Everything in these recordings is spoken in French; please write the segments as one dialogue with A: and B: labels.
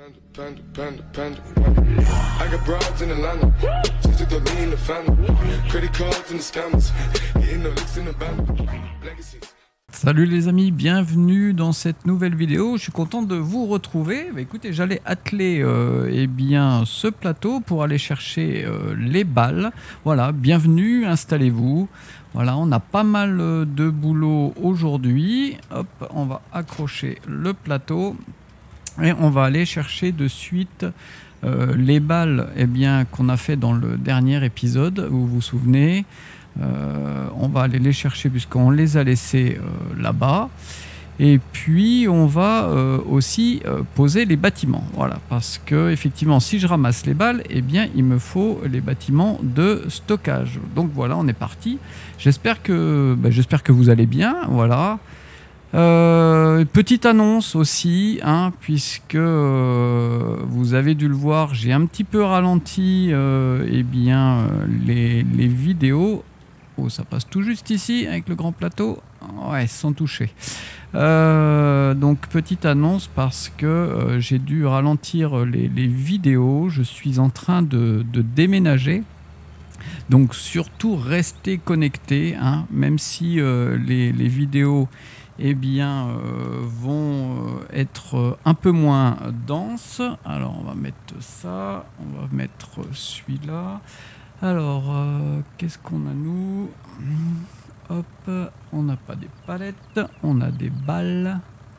A: I got broads in Atlanta, just to throw me in the family. Credit cards and the scammers, hitting the licks in the band. Legacies.
B: Salut les amis, bienvenue dans cette nouvelle vidéo. Je suis content de vous retrouver. Bah, écoutez, j'allais atteler eh bien, ce plateau pour aller chercher les balles. Voilà, bienvenue, installez-vous. Voilà, on a pas mal de boulot aujourd'hui. Hop, on va accrocher le plateau et on va aller chercher de suite les balles eh bien, qu'on a fait dans le dernier épisode, vous vous souvenez. On va aller les chercher puisqu'on les a laissés là-bas. Et puis on va aussi poser les bâtiments. Voilà, parce que effectivement, si je ramasse les balles, eh bien, il me faut les bâtiments de stockage. Donc voilà, on est parti. J'espère que vous allez bien. Voilà. Petite annonce aussi, hein, puisque vous avez dû le voir, j'ai un petit peu ralenti eh bien, les vidéos. Oh, ça passe tout juste ici avec le grand plateau. Ouais, sans toucher. Donc petite annonce parce que j'ai dû ralentir les vidéos. Je suis en train de déménager. Donc surtout restez connectés, hein, même si les vidéos eh bien, vont être un peu moins denses. Alors on va mettre ça, on va mettre celui-là. Alors, qu'est-ce qu'on a nous? Hop, on n'a pas des palettes, on a des balles.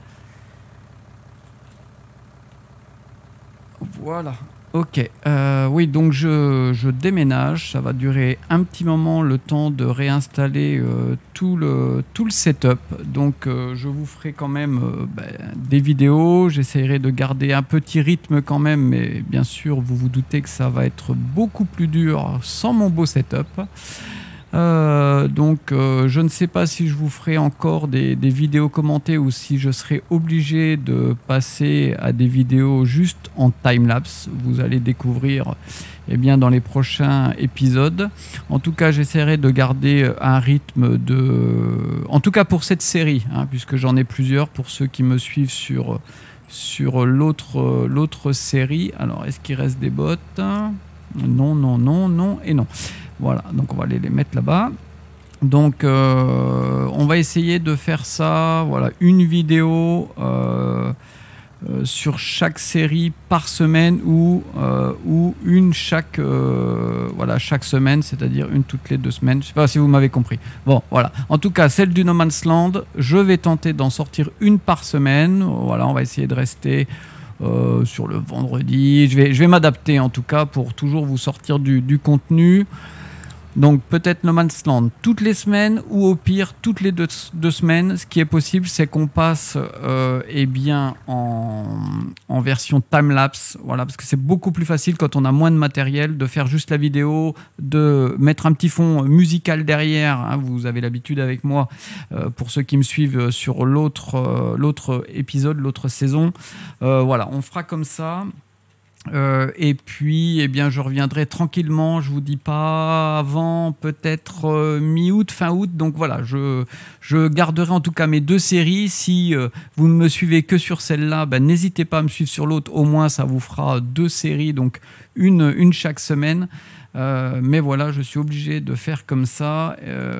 B: Voilà. Ok, oui, donc je déménage, ça va durer un petit moment le temps de réinstaller tout le setup. Donc je vous ferai quand même des vidéos, j'essaierai de garder un petit rythme quand même, mais bien sûr vous vous doutez que ça va être beaucoup plus dur sans mon beau setup. Donc je ne sais pas si je vous ferai encore des vidéos commentées ou si je serai obligé de passer à des vidéos juste en timelapse. Vous allez découvrir eh bien, dans les prochains épisodes. En tout cas, j'essaierai de garder un rythme en tout cas pour cette série, hein, puisque j'en ai plusieurs pour ceux qui me suivent sur l'autre série. Alors, est-ce qu'il reste des bottes? Non, non, non, non et non. Voilà, donc on va aller les mettre là-bas. Donc on va essayer de faire ça, voilà, une vidéo sur chaque série par semaine ou une chaque semaine, c'est-à-dire une toutes les 2 semaines. Je ne sais pas si vous m'avez compris. Bon, voilà. En tout cas, celle du No Man's Land, je vais tenter d'en sortir une par semaine. Voilà, on va essayer de rester sur le vendredi. Je vais m'adapter en tout cas pour toujours vous sortir du contenu. Donc peut-être No Man's Land toutes les semaines ou au pire toutes les deux semaines. Ce qui est possible, c'est qu'on passe eh bien en version time-lapse. Voilà, parce que c'est beaucoup plus facile quand on a moins de matériel de faire juste la vidéo, de mettre un petit fond musical derrière. Hein, vous avez l'habitude avec moi, pour ceux qui me suivent sur l'autre épisode, l'autre saison. Voilà, on fera comme ça. Et puis, eh bien, je reviendrai tranquillement. Je vous dis pas avant, peut-être mi-août, fin août. Donc voilà, je garderai en tout cas mes 2 séries. Si vous ne me suivez que sur celle-là, ben, n'hésitez pas à me suivre sur l'autre. Au moins, ça vous fera 2 séries, donc une chaque semaine. Mais voilà, je suis obligé de faire comme ça.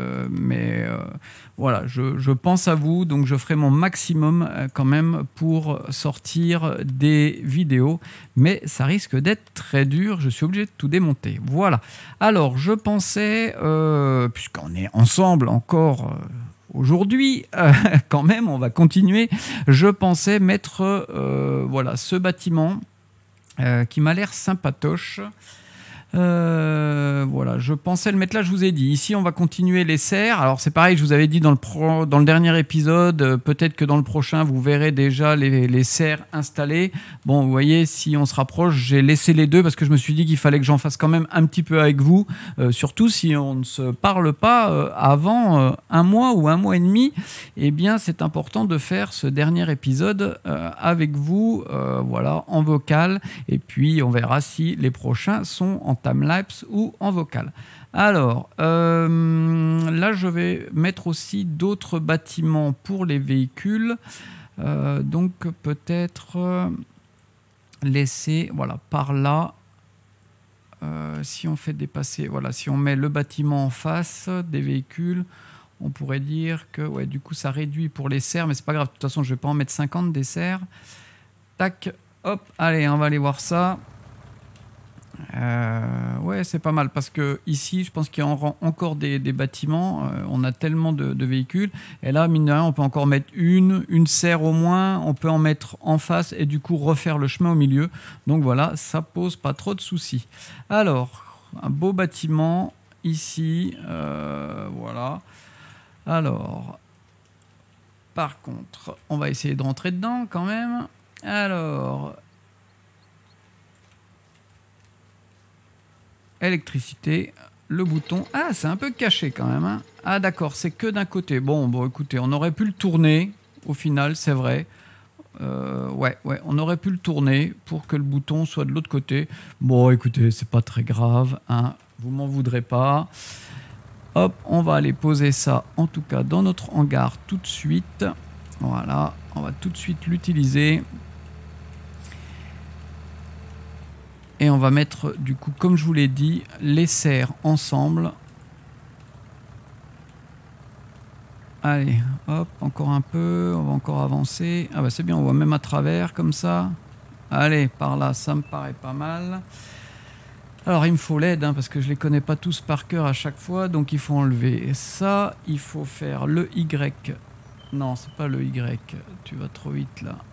B: Voilà, je pense à vous, donc je ferai mon maximum quand même pour sortir des vidéos. Mais ça risque d'être très dur, je suis obligé de tout démonter. Voilà. Alors, je pensais, puisqu'on est ensemble encore aujourd'hui, quand même, on va continuer. Je pensais mettre voilà, ce bâtiment qui m'a l'air sympatoche. Voilà, je pensais le mettre là, je vous ai dit. Ici, on va continuer les serres. Alors, c'est pareil, je vous avais dit dans le dernier épisode, peut-être que dans le prochain, vous verrez déjà les serres installées. Bon, vous voyez, si on se rapproche, j'ai laissé les 2 parce que je me suis dit qu'il fallait que j'en fasse quand même un petit peu avec vous. Surtout si on ne se parle pas avant 1 mois ou 1 mois et demi. Eh bien, c'est important de faire ce dernier épisode avec vous, voilà, en vocal. Et puis, on verra si les prochains sont en timelapse ou en vocal. Alors, là, je vais mettre aussi d'autres bâtiments pour les véhicules. Donc, peut-être... laisser, voilà, par là. Si on fait dépasser, voilà, si on met le bâtiment en face des véhicules, on pourrait dire que ouais, du coup ça réduit pour les serres, mais c'est pas grave, de toute façon je vais pas en mettre 50 des serres. Tac, hop, allez, on va aller voir ça. Ouais, c'est pas mal parce que ici, je pense qu'il y a encore des bâtiments. On a tellement de véhicules. Et là, mine de rien, on peut encore mettre une serre au moins. On peut en mettre en face et du coup refaire le chemin au milieu. Donc voilà, ça pose pas trop de soucis. Alors, un beau bâtiment ici. Voilà. Alors, par contre, on va essayer de rentrer dedans quand même. Alors... électricité, le bouton. Ah, c'est un peu caché quand même. Hein. Ah, d'accord, c'est que d'un côté. Bon, écoutez, on aurait pu le tourner, au final, c'est vrai. Ouais, on aurait pu le tourner pour que le bouton soit de l'autre côté. Bon, écoutez, c'est pas très grave. Hein. Vous m'en voudrez pas. Hop, on va aller poser ça, en tout cas, dans notre hangar tout de suite. Voilà, on va tout de suite l'utiliser. Et on va mettre, du coup, comme je vous l'ai dit, les serres ensemble. Allez, hop, encore un peu. On va encore avancer. Ah bah c'est bien, on voit même à travers, comme ça. Allez, par là, ça me paraît pas mal. Alors, il me faut l'aide, hein, parce que je les connais pas tous par cœur à chaque fois. Donc, il faut enlever ça. Il faut faire le Y. Non, c'est pas le Y. Tu vas trop vite, là.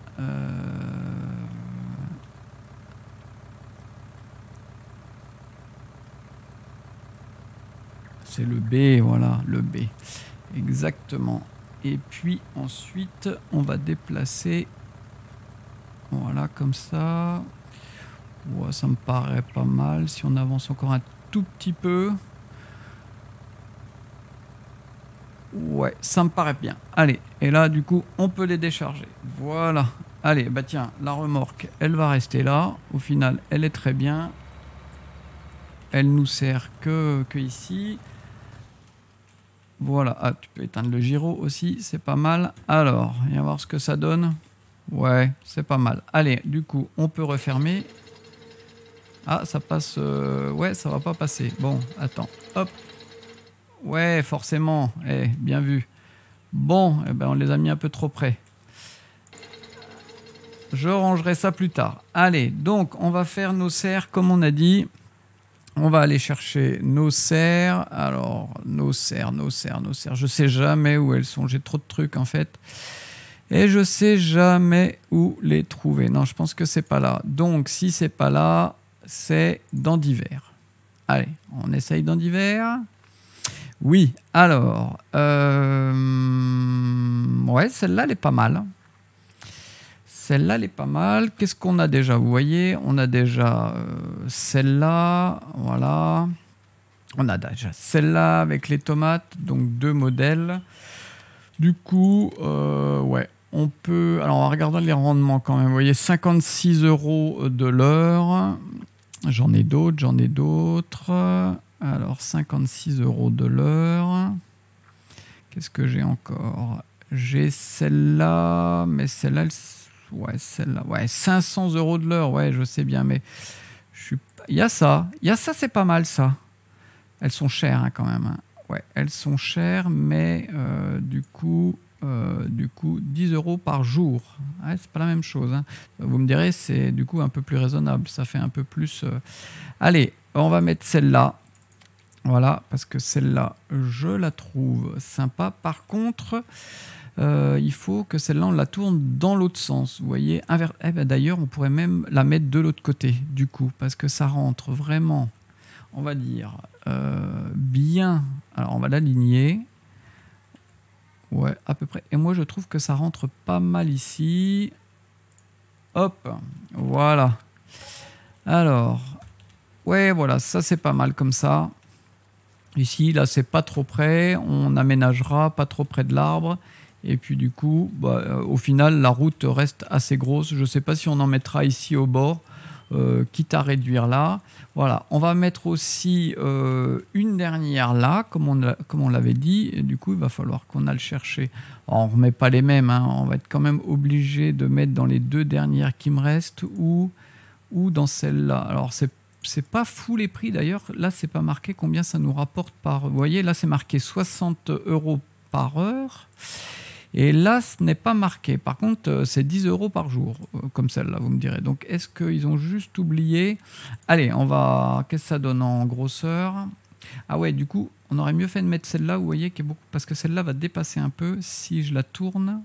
B: C'est le B, voilà, le B. Exactement. Et puis ensuite, on va déplacer. Voilà, comme ça. Ouais, ça me paraît pas mal. Si on avance encore un tout petit peu. Ouais, ça me paraît bien. Allez, et là, du coup, on peut les décharger. Voilà. Allez, bah tiens, la remorque, elle va rester là. Au final, elle est très bien. Elle nous sert que ici. Voilà, ah, tu peux éteindre le gyro aussi, c'est pas mal. Alors, viens voir ce que ça donne. Ouais, c'est pas mal. Allez, du coup, on peut refermer. Ah, ça passe... ouais, ça va pas passer. Bon, attends, hop. Ouais, forcément, bien vu. Bon, eh ben, on les a mis un peu trop près. Je rangerai ça plus tard. Allez, donc, on va faire nos serres, comme on a dit. On va aller chercher nos serres. Alors, nos serres. Je sais jamais où elles sont. J'ai trop de trucs, en fait. Et je sais jamais où les trouver. Non, je pense que c'est pas là. Donc, si c'est pas là, c'est dans divers. Allez, on essaye dans divers. Oui, alors... ouais, celle-là, elle est pas mal. Celle-là, elle est pas mal. Qu'est-ce qu'on a déjà? Vous voyez, on a déjà celle-là. Voilà. On a déjà celle-là avec les tomates. Donc, 2 modèles. Du coup, ouais, on peut... Alors, en regardant les rendements quand même, vous voyez, 56 € de l'heure. J'en ai d'autres. Alors, 56 € de l'heure. Qu'est-ce que j'ai encore? J'ai celle-là, mais celle-là, ouais, celle-là, ouais, 500 € de l'heure, ouais, je sais bien, mais il y a ça, c'est pas mal, ça. Elles sont chères, hein, quand même. Hein. Ouais, elles sont chères, mais du coup, 10 € par jour. Ouais, c'est pas la même chose. Hein. Vous me direz, c'est du coup un peu plus raisonnable. Ça fait un peu plus... Allez, on va mettre celle-là. Voilà, parce que celle-là, je la trouve sympa. Par contre... il faut que celle-là, on la tourne dans l'autre sens. Vous voyez, eh ben, d'ailleurs, on pourrait même la mettre de l'autre côté, du coup, parce que ça rentre vraiment, on va dire, bien. Alors, on va l'aligner. Ouais, à peu près. Et moi, je trouve que ça rentre pas mal ici. Hop, voilà. Alors, ouais, voilà, ça, c'est pas mal comme ça. Ici, là, c'est pas trop près. On aménagera pas trop près de l'arbre. Et puis du coup, au final, la route reste assez grosse. Je ne sais pas si on en mettra ici au bord, quitte à réduire là. Voilà, on va mettre aussi une dernière là, comme on l'avait dit. Et du coup, il va falloir qu'on aille chercher. Alors, on ne remet pas les mêmes, hein. On va être quand même obligé de mettre dans les 2 dernières qui me restent. Ou ou dans celle-là. Alors c'est pas fou les prix d'ailleurs. Là, c'est pas marqué combien ça nous rapporte par. Vous voyez, là, c'est marqué 60 € par heure. Et là, ce n'est pas marqué. Par contre, c'est 10 € par jour, comme celle-là, vous me direz. Donc, est-ce qu'ils ont juste oublié? Allez, on va. Qu'est-ce que ça donne en grosseur? Ah ouais, du coup, on aurait mieux fait de mettre celle-là, vous voyez, qui est beaucoup. Parce que celle-là va dépasser un peu si je la tourne.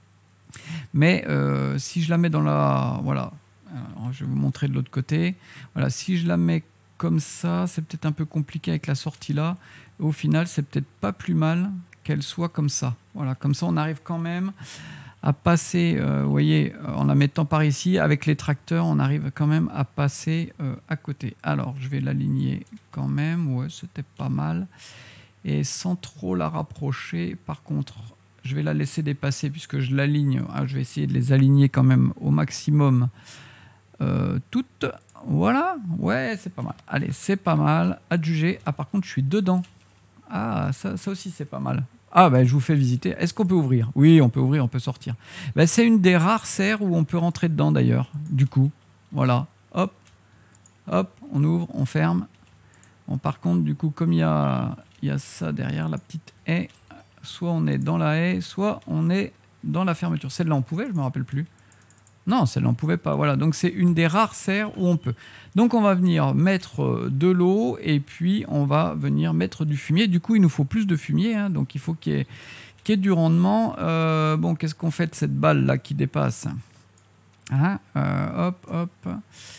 B: Mais si je la mets dans la. Voilà. Alors, je vais vous montrer de l'autre côté. Voilà, si je la mets comme ça, c'est peut-être un peu compliqué avec la sortie là. Au final, c'est peut-être pas plus mal qu'elle soit comme ça. Voilà, comme ça, on arrive quand même à passer, vous voyez, en la mettant par ici, avec les tracteurs, on arrive quand même à passer à côté. Alors, je vais l'aligner quand même. Ouais, c'était pas mal. Et sans trop la rapprocher, par contre, je vais la laisser dépasser puisque je l'aligne. Ah, je vais essayer de les aligner quand même au maximum. Toutes. Voilà. Ouais, c'est pas mal. Allez, c'est pas mal. Adjuger. Ah, par contre, je suis dedans. Ah, ça aussi, c'est pas mal. Ah, ben, je vous fais visiter. Est-ce qu'on peut ouvrir? Oui, on peut ouvrir, on peut sortir. Ben, c'est une des rares serres où on peut rentrer dedans, d'ailleurs. Du coup, voilà. Hop, hop, on ouvre, on ferme. Bon, par contre, du coup, comme il y a ça derrière, la petite haie, soit on est dans la haie, soit on est dans la fermeture. Celle-là, on pouvait, je me rappelle plus. Non, celle-là, on ne pouvait pas. Voilà, donc c'est une des rares serres où on peut. Donc on va venir mettre de l'eau et puis on va venir mettre du fumier. Du coup, il nous faut plus de fumier, hein, donc il faut qu'il y ait du rendement. Bon, qu'est-ce qu'on fait de cette balle-là qui dépasse, hein, hop, hop.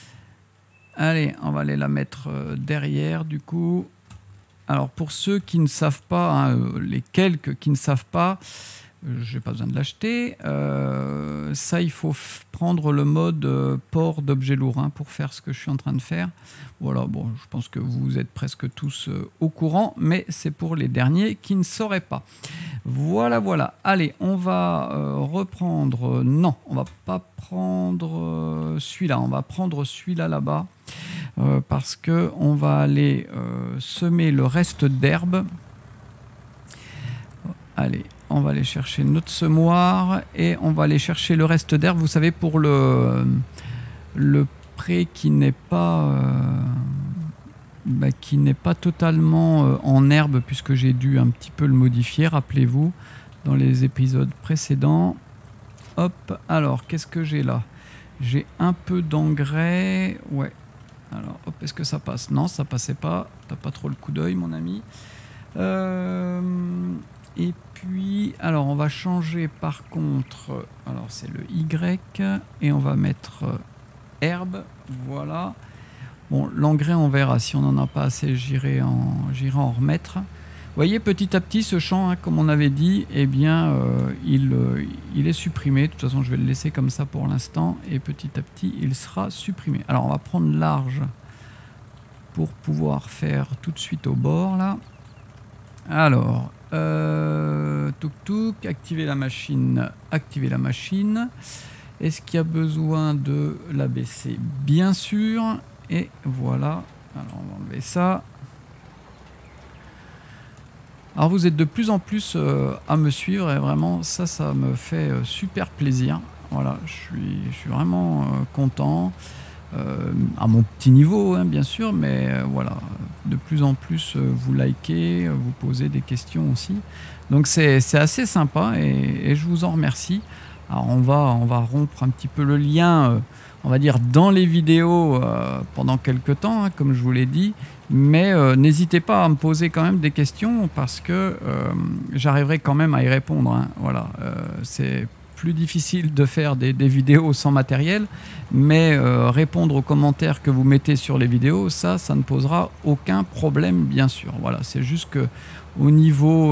B: Allez, on va aller la mettre derrière, du coup. Alors, pour ceux qui ne savent pas, hein, les quelques qui ne savent pas, je n'ai pas besoin de l'acheter. Ça, il faut prendre le mode port d'objets lourds, hein, pour faire ce que je suis en train de faire. Voilà, bon, je pense que vous êtes presque tous au courant, mais c'est pour les derniers qui ne sauraient pas. Voilà, voilà. Allez, on va reprendre... non, on va pas prendre celui-là. On va prendre celui-là là-bas. Parce qu'on va aller semer le reste d'herbe. Allez, on va aller chercher notre semoir et on va aller chercher le reste d'herbe. Vous savez, pour le pré qui n'est pas totalement en herbe, puisque j'ai dû un petit peu le modifier, rappelez-vous, dans les épisodes précédents. Hop, alors, qu'est-ce que j'ai là? J'ai un peu d'engrais, ouais. Alors, hop, est-ce que ça passe? Non, ça passait pas. T'as pas trop le coup d'œil, mon ami. Et puis, alors, on va changer par contre. Alors, c'est le Y. Et on va mettre herbe. Voilà. Bon, l'engrais, on verra. Si on n'en a pas assez, j'irai en remettre. Vous voyez, petit à petit, ce champ, hein, comme on avait dit, eh bien, il est supprimé. De toute façon, je vais le laisser comme ça pour l'instant. Et petit à petit, il sera supprimé. Alors, on va prendre large pour pouvoir faire tout de suite au bord, là. Alors, touk-touk, activer la machine, activer la machine. Est-ce qu'il y a besoin de l'abaisser? Bien sûr. Et voilà. Alors, on va enlever ça. Alors vous êtes de plus en plus à me suivre et vraiment ça me fait super plaisir. Voilà, je suis vraiment content, à mon petit niveau, hein, bien sûr, mais voilà, de plus en plus vous likez, vous posez des questions aussi. Donc c'est assez sympa et je vous en remercie. Alors on va rompre un petit peu le lien, on va dire, dans les vidéos pendant quelques temps, hein, comme je vous l'ai dit. Mais n'hésitez pas à me poser quand même des questions parce que j'arriverai quand même à y répondre, hein. Voilà, c'est plus difficile de faire des vidéos sans matériel, mais répondre aux commentaires que vous mettez sur les vidéos, ça ne posera aucun problème, bien sûr. Voilà, c'est juste que au niveau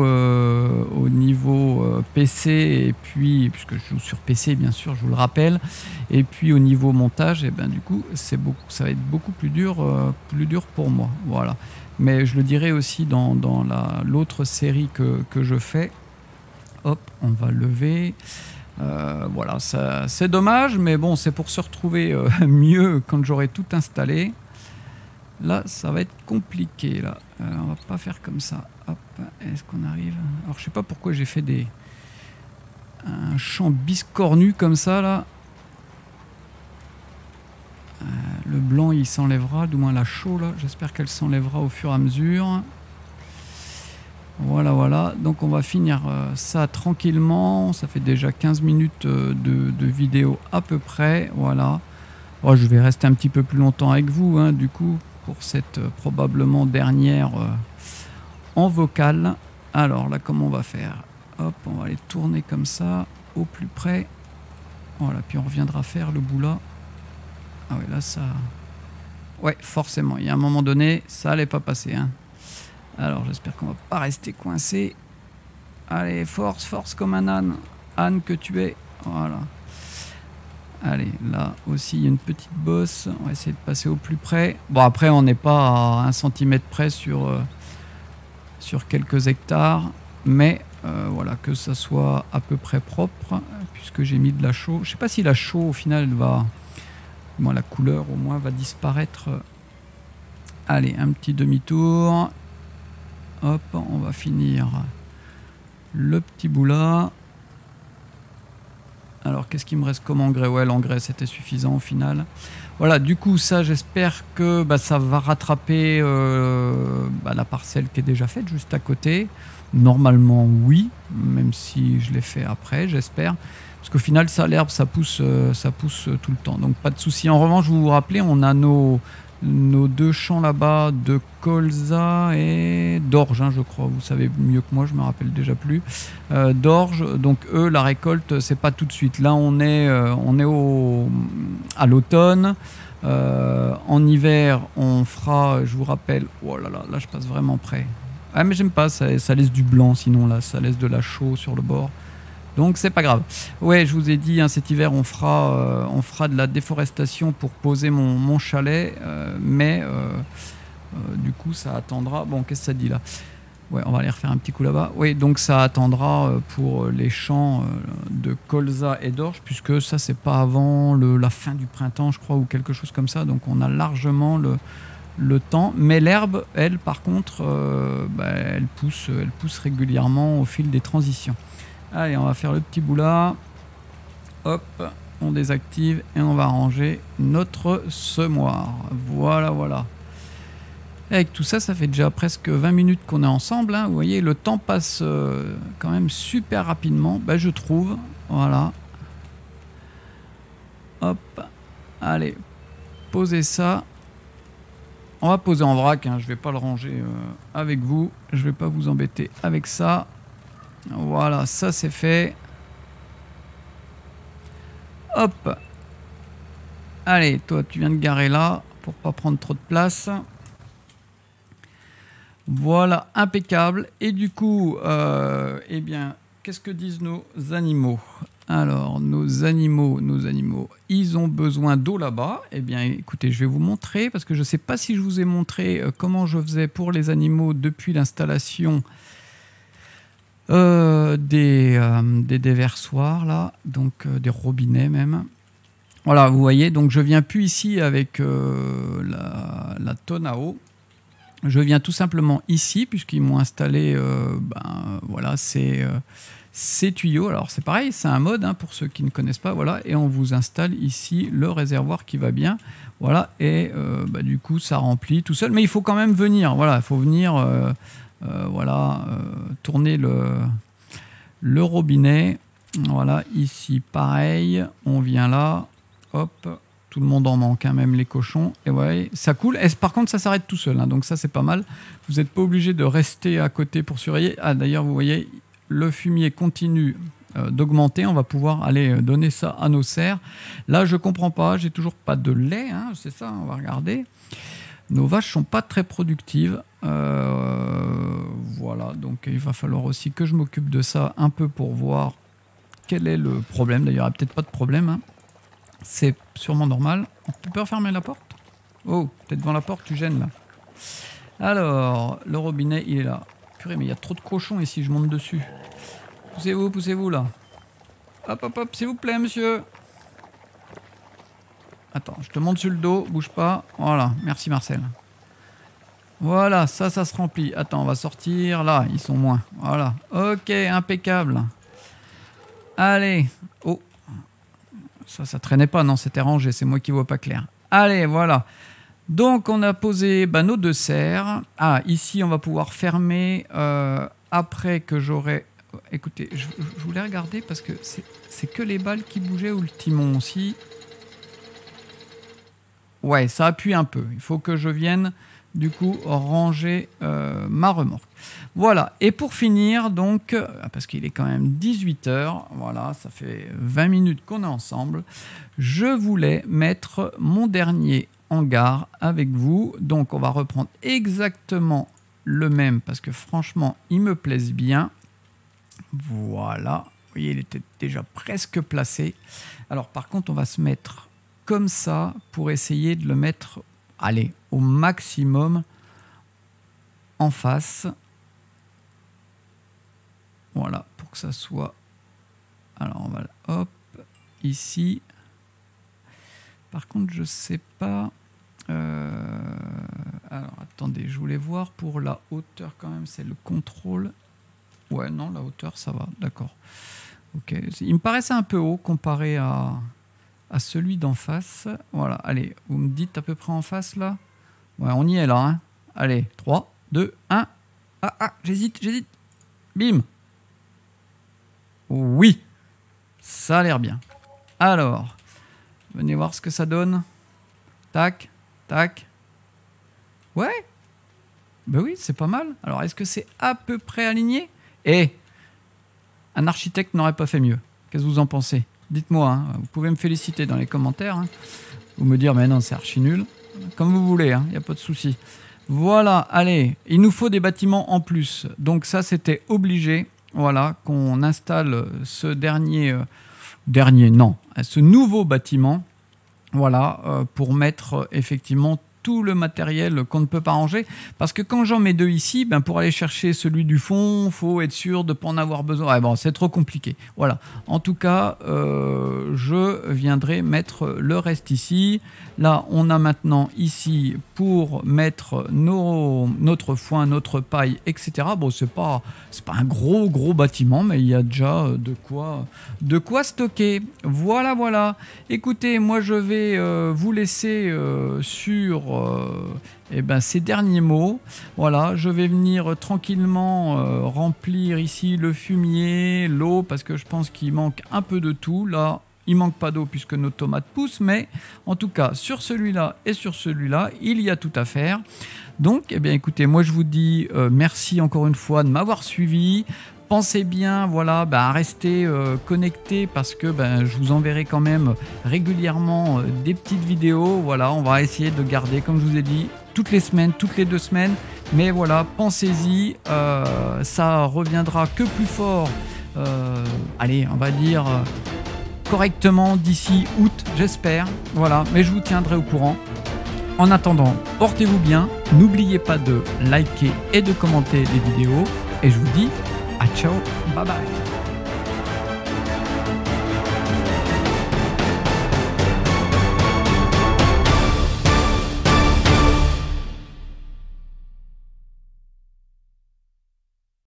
B: PC, et puis puisque je joue sur PC, bien sûr, je vous le rappelle, et puis au niveau montage, et ben du coup ça va être beaucoup plus dur pour moi. Voilà, mais je le dirai aussi dans l'autre série que je fais. Hop, on va lever. Voilà, c'est dommage, mais bon, c'est pour se retrouver mieux quand j'aurai tout installé. Là, ça va être compliqué. Là, on va pas faire comme ça. Hop, est-ce qu'on arrive? Alors, je sais pas pourquoi j'ai fait un champ biscornu comme ça là. Le blanc, il s'enlèvera, du moins la chaux, là. J'espère qu'elle s'enlèvera au fur et à mesure. Voilà, voilà. Donc, on va finir ça tranquillement. Ça fait déjà 15 minutes de vidéo à peu près. Voilà. Oh, je vais rester un petit peu plus longtemps avec vous, hein, du coup, pour cette probablement dernière en vocal. Alors, là, comment on va faire? Hop, on va les tourner comme ça, au plus près. Voilà, puis on reviendra faire le bout là. Ah ouais, là, ça... Ouais, forcément, il y a un moment donné, ça allait pas passer. Hein. Alors, j'espère qu'on va pas rester coincé. Allez, force, force comme un âne. Âne que tu es. Voilà. Allez, là aussi, il y a une petite bosse. On va essayer de passer au plus près. Bon, après, on n'est pas à 1 cm près sur quelques hectares. Mais voilà, que ça soit à peu près propre, puisque j'ai mis de la chaux. Je sais pas si la chaux, au final, va... Bon, la couleur, au moins, va disparaître. Allez, un petit demi-tour. Hop, on va finir le petit bout là. Alors, qu'est-ce qu'il me reste comme engrais? Ouais, l'engrais, c'était suffisant au final. Voilà, du coup, ça, j'espère que ça va rattraper la parcelle qui est déjà faite juste à côté. Normalement, oui, même si je l'ai fait après, j'espère. Parce qu'au final, ça, l'herbe, ça pousse tout le temps. Donc, pas de souci. En revanche, vous vous rappelez, on a nos 2 champs là-bas de colza et d'orge, hein, je crois. Vous savez mieux que moi, je me rappelle déjà plus. D'orge, donc eux, la récolte, c'est pas tout de suite. Là, on est à l'automne. En hiver, on fera, je vous rappelle, oh là là, là, je passe vraiment près. Ah, mais j'aime pas, ça laisse du blanc, sinon là, ça laisse de la chaux sur le bord. Donc c'est pas grave. Ouais, je vous ai dit, hein, cet hiver on fera de la déforestation pour poser mon chalet, mais du coup ça attendra. Bon, qu'est-ce que ça dit là? Ouais, on va aller refaire un petit coup là-bas. Oui, donc ça attendra pour les champs de colza et d'orge, puisque ça c'est pas avant la fin du printemps, je crois, ou quelque chose comme ça. Donc on a largement le temps. Mais l'herbe, elle, par contre, elle pousse régulièrement au fil des transitions. Allez, on va faire le petit bout là. Hop, on désactive et on va ranger notre semoir. Voilà, voilà. Et avec tout ça, ça fait déjà presque 20 minutes qu'on est ensemble. Hein. Vous voyez, le temps passe quand même super rapidement, je trouve. Voilà. Hop. Allez, posez ça. On va poser en vrac. Hein. Je ne vais pas le ranger avec vous. Je ne vais pas vous embêter avec ça. Voilà, ça c'est fait. Hop. Allez, toi tu viens de garer là pour pas prendre trop de place. Voilà, impeccable. Et du coup, eh bien, qu'est-ce que disent nos animaux? Alors, nos animaux, ils ont besoin d'eau là-bas. Eh bien, écoutez, je vais vous montrer, parce que je ne sais pas si je vous ai montré comment je faisais pour les animaux depuis l'installation des déversoirs là, donc des robinets même. Voilà, vous voyez, donc je viens plus ici avec la tonne à eau. Je viens tout simplement ici, puisqu'ils m'ont installé voilà, ces tuyaux. Alors c'est pareil, c'est un mode, hein, pour ceux qui ne connaissent pas, voilà, et on vous installe ici le réservoir qui va bien, voilà, et du coup ça remplit tout seul, mais il faut quand même venir, voilà, il faut venir voilà, tourner le robinet. Voilà, ici pareil, on vient là, hop, tout le monde en manque, hein, même les cochons, et voilà, ça coule. Et par contre, ça s'arrête tout seul, hein, donc ça c'est pas mal. Vous n'êtes pas obligé de rester à côté pour surveiller. Ah, d'ailleurs, vous voyez, le fumier continue d'augmenter. On va pouvoir aller donner ça à nos cerfs. Là, je comprends pas, j'ai toujours pas de lait, hein, c'est ça, on va regarder. Nos vaches sont pas très productives. Voilà, donc il va falloir aussi que je m'occupe de ça un peu pour voir quel est le problème. D'ailleurs, il n'y a peut-être pas de problème. Hein. C'est sûrement normal. Tu peux refermer la porte? Oh, t'es devant la porte, tu gênes là. Alors, le robinet, il est là. Purée, mais il y a trop de cochons ici, je monte dessus. Poussez-vous là. Hop, hop, hop, s'il vous plaît, monsieur. Attends, je te monte sur le dos, bouge pas. Voilà, merci Marcel. Voilà, ça se remplit. Attends, on va sortir. Là, ils sont moins. Voilà. Ok, impeccable. Allez. Oh. Ça traînait pas, non, c'était rangé. C'est moi qui vois pas clair. Allez, voilà. Donc, on a posé nos 2 serres. Ah, ici, on va pouvoir fermer après que j'aurai... Écoutez, je voulais regarder parce que c'est que les balles qui bougeaient ou le timon aussi. Ouais, ça appuie un peu. Il faut que je vienne, du coup, ranger ma remorque. Voilà. Et pour finir, donc, parce qu'il est quand même 18 h, voilà, ça fait 20 minutes qu'on est ensemble, je voulais mettre mon dernier hangar avec vous. Donc, on va reprendre exactement le même parce que franchement, il me plaise bien. Voilà. Vous voyez, il était déjà presque placé. Alors, par contre, on va se mettre comme ça pour essayer de le mettre, allez, au maximum en face. Voilà, pour que ça soit... Alors, on va... Hop, ici. Par contre, je sais pas... Alors, attendez, je voulais voir pour la hauteur quand même, c'est le contrôle. Ouais, non, la hauteur, ça va, d'accord. Ok, il me paraissait un peu haut comparé à celui d'en face. Voilà, allez, vous me dites à peu près en face, là. Ouais, on y est, là. Hein. Allez, 3, 2, 1. Ah, j'hésite. Bim. Oui, ça a l'air bien. Alors, venez voir ce que ça donne. Tac, tac. Ouais. Ben oui, c'est pas mal. Alors, est-ce que c'est à peu près aligné? Eh, un architecte n'aurait pas fait mieux. Qu'est-ce que vous en pensez? Dites-moi, hein. Vous pouvez me féliciter dans les commentaires. Hein. Ou me dire, mais non, c'est archi nul. Comme vous voulez, il n'y a pas de souci. Voilà, allez, il nous faut des bâtiments en plus. Donc ça, c'était obligé. Voilà, qu'on installe ce ce nouveau bâtiment, voilà, pour mettre effectivement tout le matériel qu'on ne peut pas ranger. Parce que quand j'en mets 2 ici, ben pour aller chercher celui du fond, il faut être sûr de ne pas en avoir besoin. Ouais, bon, c'est trop compliqué. Voilà. En tout cas, je viendrai mettre le reste ici. Là, on a maintenant ici pour mettre notre foin, notre paille, etc. Bon, c'est pas un gros bâtiment, mais il y a déjà de quoi stocker. Voilà, voilà. Écoutez, moi, je vais vous laisser sur ces derniers mots. Voilà, je vais venir tranquillement remplir ici le fumier, l'eau, parce que je pense qu'il manque un peu de tout. Là, il manque pas d'eau puisque nos tomates poussent, mais en tout cas, sur celui-là et sur celui-là, il y a tout à faire. Donc, écoutez, moi je vous dis merci encore une fois de m'avoir suivi. Pensez bien, voilà, à rester connecté parce que je vous enverrai quand même régulièrement des petites vidéos. Voilà, on va essayer de garder, comme je vous ai dit, toutes les semaines, toutes les 2 semaines. Mais voilà, pensez-y, ça reviendra que plus fort. Allez, on va dire correctement d'ici août, j'espère. Voilà, mais je vous tiendrai au courant. En attendant, portez-vous bien. N'oubliez pas de liker et de commenter les vidéos. Et je vous dis à ciao, bye bye.